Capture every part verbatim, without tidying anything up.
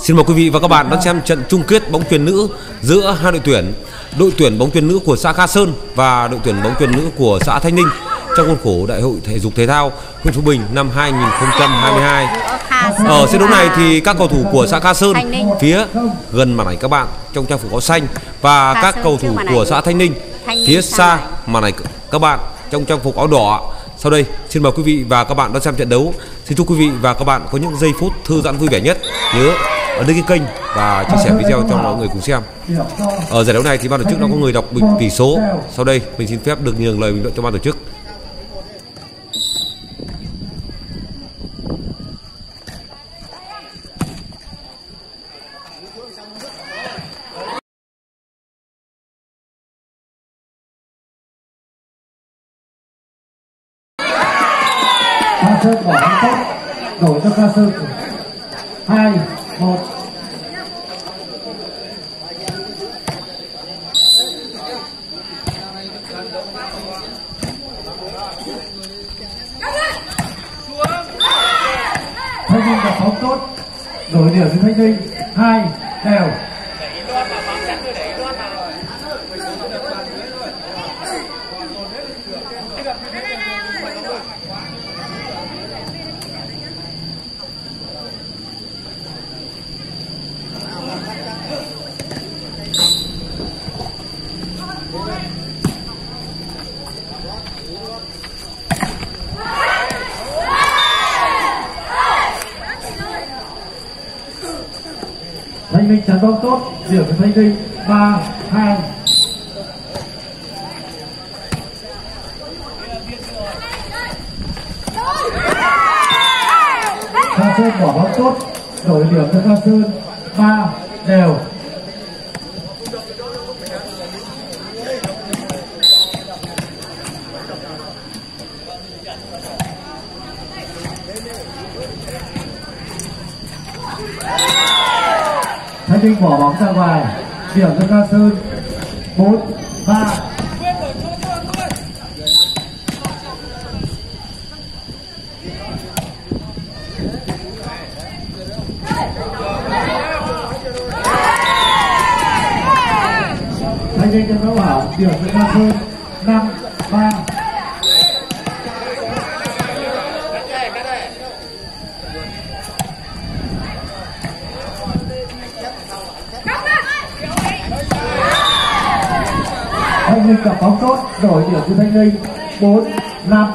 Xin mời quý vị và các bạn đón xem trận chung kết bóng chuyền nữ giữa hai đội tuyển, đội tuyển bóng chuyền nữ của xã Kha Sơn và đội tuyển bóng chuyền nữ của xã Thanh Ninh trong khuôn khổ Đại hội thể dục thể thao huyện Phú Bình năm hai nghìn không trăm hai mươi hai. Ở trận đấu này thì các cầu thủ của xã Kha Sơn phía gần màn ảnh các bạn trong trang phục áo xanh và các cầu thủ của xã Thanh Ninh phía xa màn ảnh các bạn trong trang phục áo đỏ. Sau đây xin mời quý vị và các bạn đón xem trận đấu. Xin chúc quý vị và các bạn có những giây phút thư giãn vui vẻ nhất. Nhớ ấn đăng ký kênh và chia sẻ video cho mọi người cùng xem. Ở giải đấu này thì ban tổ chức đã có người đọc tỷ số. Sau đây mình xin phép được nhường lời bình luận cho ban tổ chức. Kha Sơn bỏ bóng tốt, đổi cho Kha Sơn. Hai một. Thanh Ninh bỏ bóng tốt, đổi điểm cho Thanh Ninh. Hai đều. Thanh Ninh chắn bóng tốt, điểm của Thanh Ninh. Ba hai. Kha Sơn bỏ bóng tốt, đổi điểm cho Kha Sơn. Ba đều. Thanh Ninh bỏ bóng ra ngoài, điểm cho Kha Sơn. Bốn ba. Thanh Ninh cho nó bảo điểm cho Kha Sơn. Năm ba. Thanh Ninh gặp bóng tốt, đổi điểm cho Thanh Ninh. Bốn năm.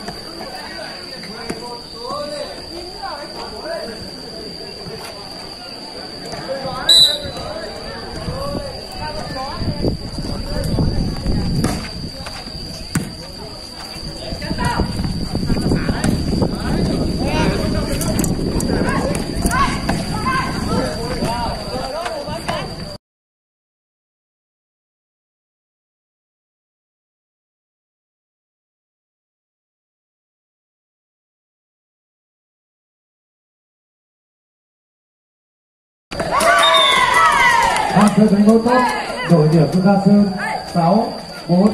Kha Sơn đánh bóng tốt, đổi điểm cho Kha Sơn. Sáu bốn.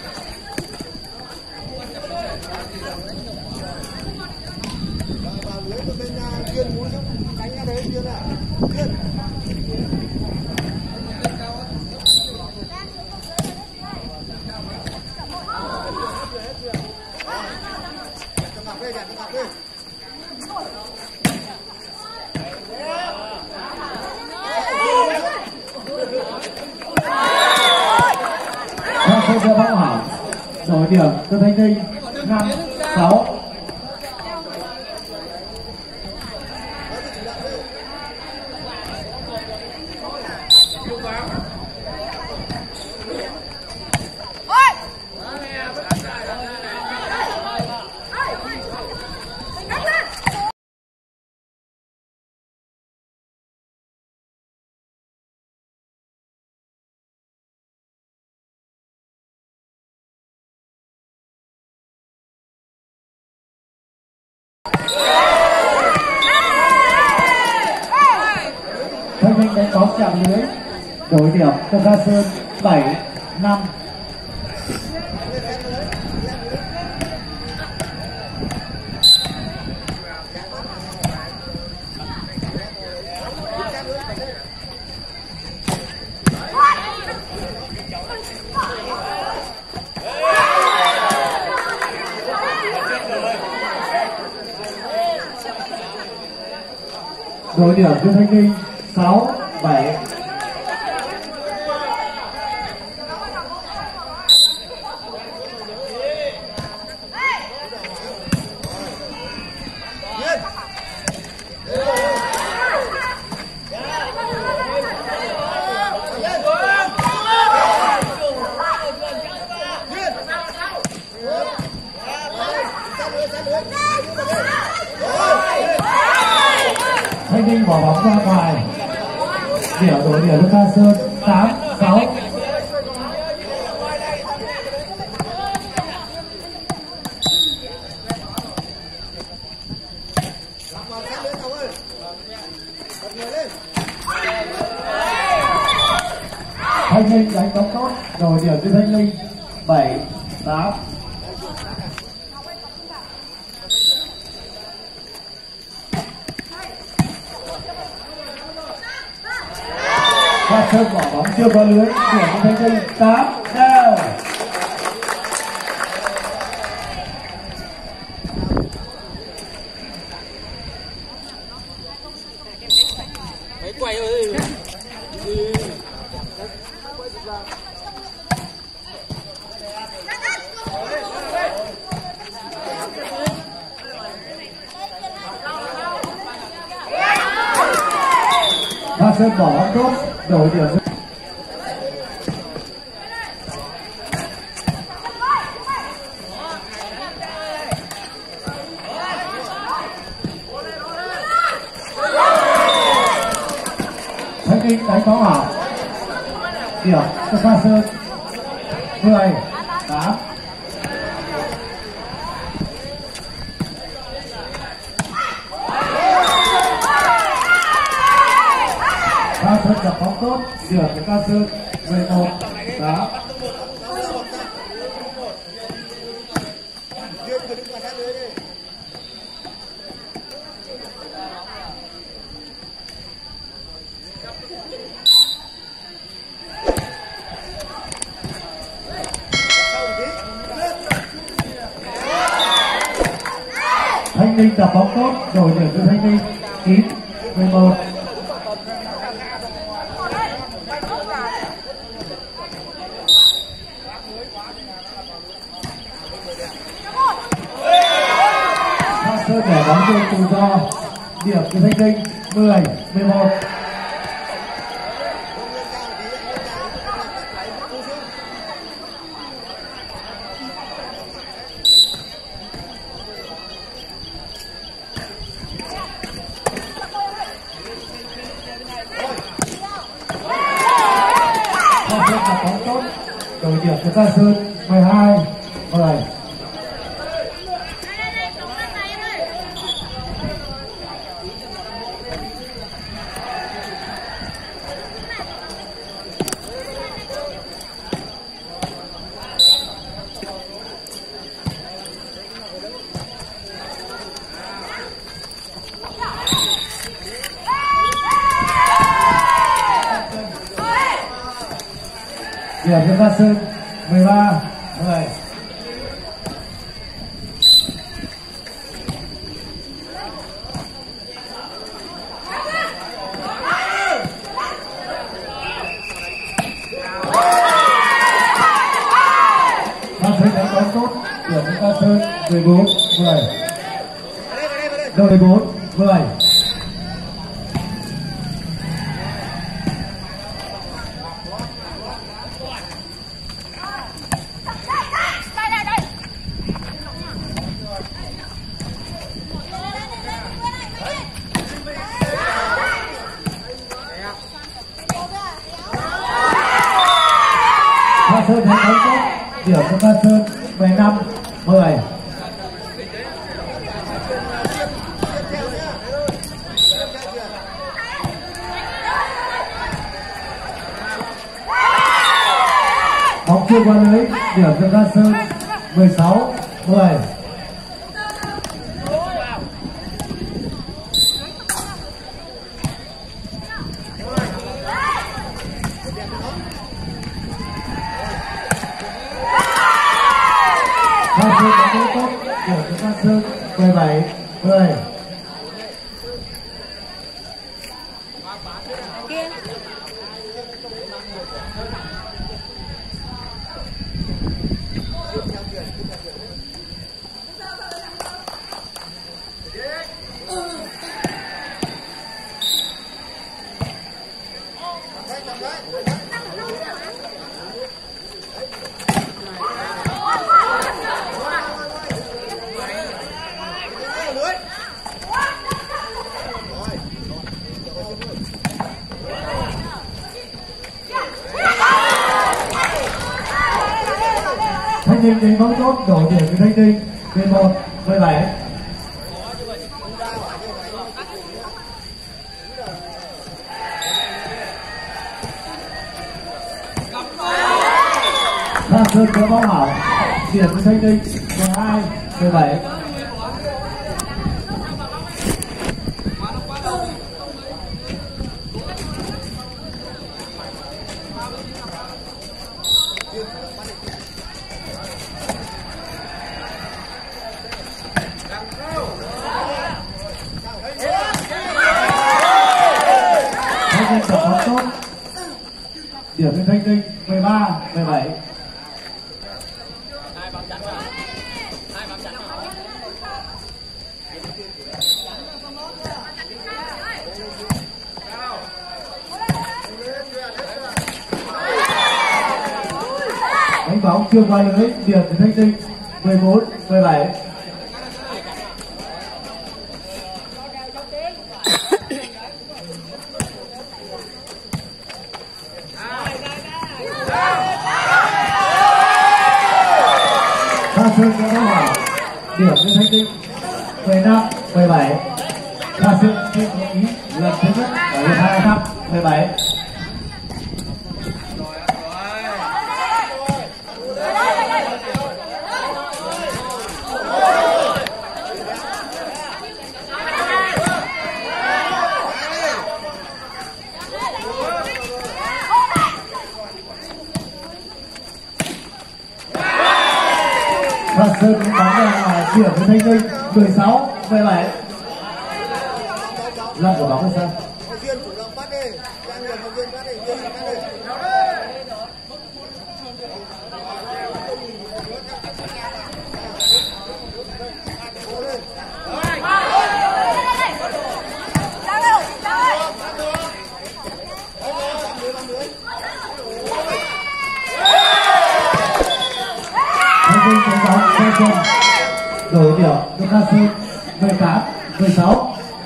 Kha Sơn cho bóng hỏng, đổi điểm cho Thanh Ninh. Năm sáu. Thanh Ninh đánh bóng chạm lưới, đổi điểm cho Kha Sơn. Bảy năm. Đội điểm cho Thanh Ninh sáu bảy. Thanh Ninh bỏ bóng ra ngoài. Điểm đội điểm Luka Sơn tám sáu. Thanh Ninh đánh bóng tốt, đội điểm cho Thanh Ninh bảy tám. Hoa Sơn bỏ bóng chưa có lưới, điểm cho Thanh Ninh tám đều. Mấy quay ơi. Hoa Sơn bỏ bóng tốt, đổi điểm. Thanh Ninh đánh bóng hảo. Điểm cho Hoa Sơn mười tám. Hoa Sơn đập bóng tốt, điểm cho Hoa Sơn mười một tám. Thanh Ninh đập bóng tốt, đổi điểm cho Thanh Ninh chín mười một. Hoa Sơn để bóng trên tự do, điểm cho Thanh Ninh mười mười một. Hoa Sơn đập bóng tốt, đổi điểm cho Hoa Sơn mười hai mười. Điểm cho Hoa Sơn mười ba mười. Hoa Sơn đánh bóng tốt, điểm cho Hoa Sơn mười bốn mười. mười bốn mười. Hoa Sơn đánh bóng tốt, điểm cho Hoa Sơn mười lăm mười. Bóng chưa qua lưới, điểm cho Hoa Sơn mười sáu mười. Hoa Sơn đánh bóng tốt, điểm cho Hoa Sơn mười bảy mười. Kia. Thanh Ninh đến bóng chốt đổ điểm từ Thanh Ninh mười một mười bảy. Thanh Sơn có bóng hỏng điểm từ Thanh Ninh mười hai mười bảy. Thanh Ninh có bóng tốt điểm từ Thanh Ninh mười ba mười bảy. Đánh bóng chưa qua lưới điểm từ Thanh Ninh mười bốn mười bảy. Thanh Sơn có bóng hỏng điểm từ Thanh Ninh mười lăm mười bảy. Thanh Sơn chưa có ý lần thứ nhất ở hiệp hai năm mười bảy. Thanh Sơn bóng ra ngoài điểm với Thanh Ninh mười sáu mười bảy. Lăn của bóng ra sân. Thanh Ninh đánh bóng Thanh Sơn đổi điểm cho Thanh Sơn mười tám mười sáu.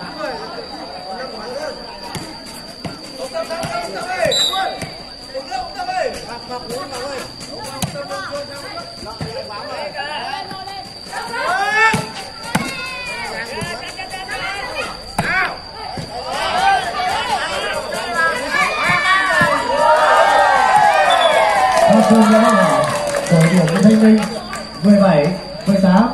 Thanh Sơn đã hỏng đổi điểm cho Thanh Ninh mười bảy mười tám.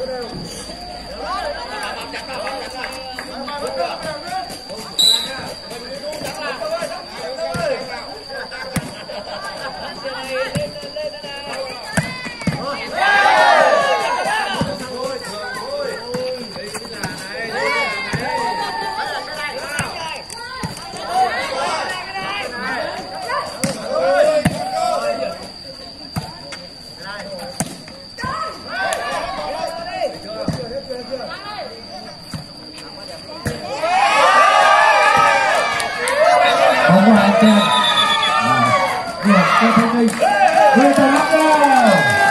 Bóng vào hàng tiền điểm cho Thanh Ninh mười tám đều.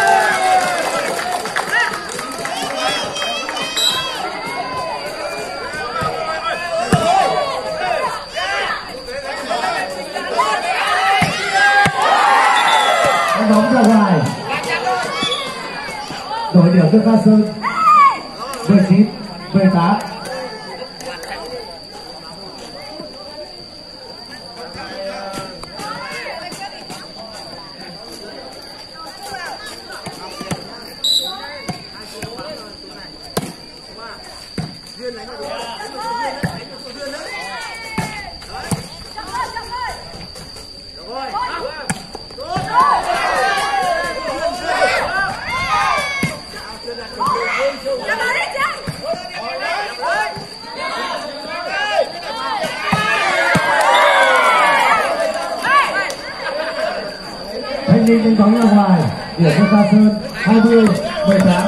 Đánh bóng ra ngoài đổi điểm cho Thanh Sơn mười chín mười tám. Thanh Ninh đánh bóng ra ngoài, điểm cho Ca Sơn hai mươi mười tám.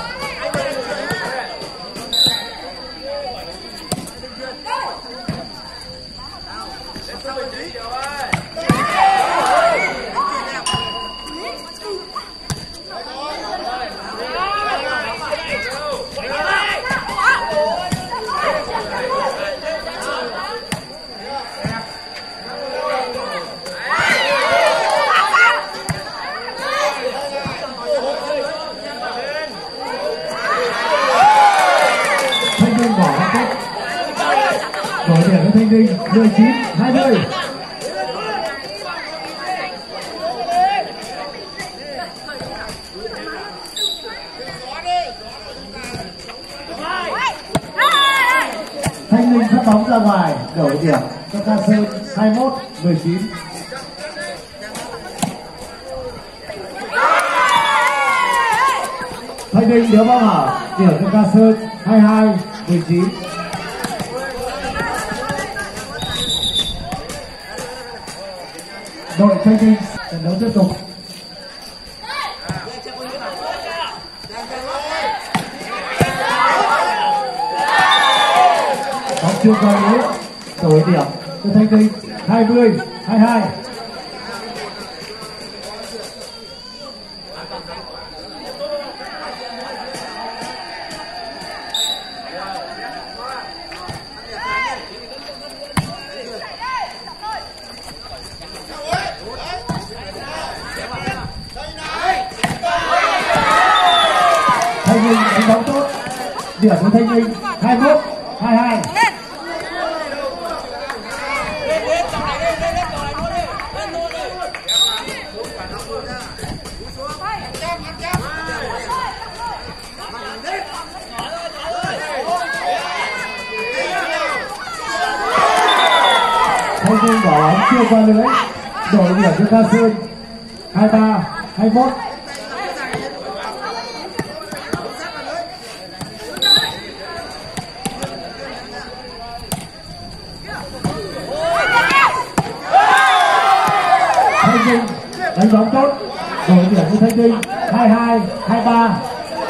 Đổi điểm cho Thanh Ninh mười chín hai mươi. Thanh Ninh phát bóng ra ngoài, đổi điểm cho Ca Sơn hai mươi mốt mười chín. Thanh Ninh đỡ bóng hở, điểm cho Ca Sơn hai mươi hai mười chín. Đội Thanh Ninh trận đấu tiếp tục. Bóng chưa qua lưới, đổi điểm cho Thanh Ninh hai mươi hai mươi hai. Thanh Ninh đánh bóng tốt, điểm của Thanh Ninh hai mươi mốt hai mươi hai. Thanh Ninh bỏ bóng chưa qua lưới, đổi điểm cho Ca Sơn hai mươi ba hai mươi mốt. Thanh Ninh đánh bóng tốt, đổi điểm cho Thanh Ninh hai mươi hai hai mươi ba.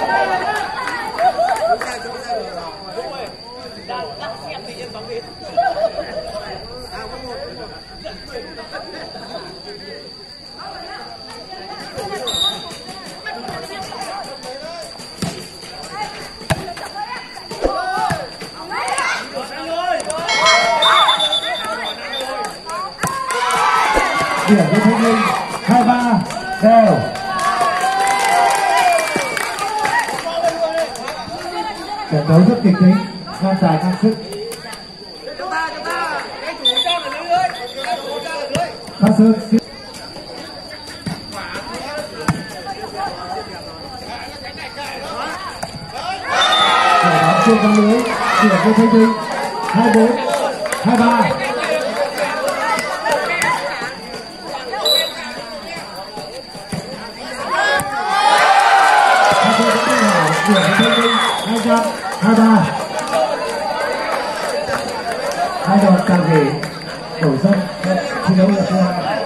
Điểm cho Thanh Ninh hai mươi ba đều. Trận đấu rất kịch tính, ngang tài ngang sức. Ca Sơn bóng chưa qua lưới, điểm cho Thanh Ninh hai mươi bốn hai mươi ba. Điểm của Thanh Ninh hai trăm hai mươi ba. Hai đội càng về đổi sân thi đấu là thứ hai.